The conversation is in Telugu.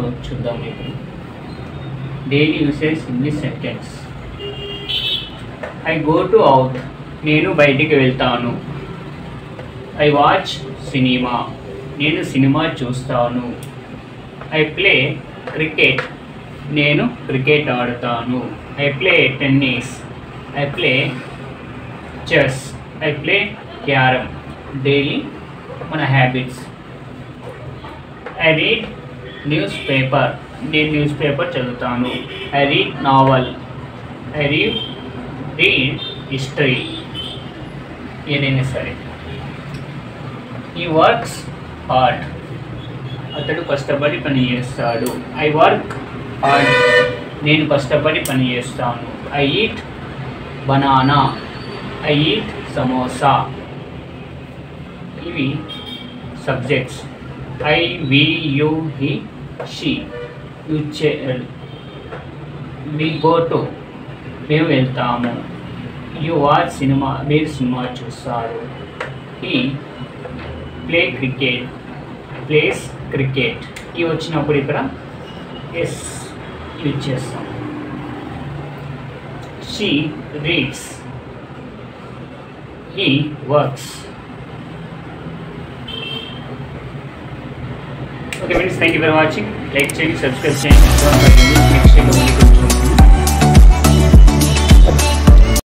చూద్దాం ఇప్పుడు. Daily usage in the sentence. I go to out, నేను బయటికి వెళ్తాను. ఐ వాచ్ సినిమా, నేను సినిమా చూస్తాను. ఐ ప్లే క్రికెట్, నేను క్రికెట్ ఆడతాను. I play tennis, I play chess, I play carrom. Daily మన habits. I read news paper, నేను న్యూస్ పేపర్ చదువుతాను. I read novel, I read history, ఏదైనా సరే. ఈ వర్క్స్ హార్డ్, అతడు కష్టపడి పని చేస్తాడు. ఐ వర్క్ హార్డ్, నేను కష్టపడి పని చేస్తాను. I eat banana, I eat samosa. ఇవి subjects. I, we, you, he, she. We go to, మేము వెళ్తాము. యు వాచ్ సినిమా, మీరు సినిమా చూస్తారు. He play cricket, plays cricket. ఇవి వచ్చినప్పుడు ఇక్కడ ఎస్ యూజ్ చేస్తాం. She reads, he works. Okay friends, thank you for watching. Like చేయండి, సబ్స్క్రైబ్ చేయండి. నెక్స్ట్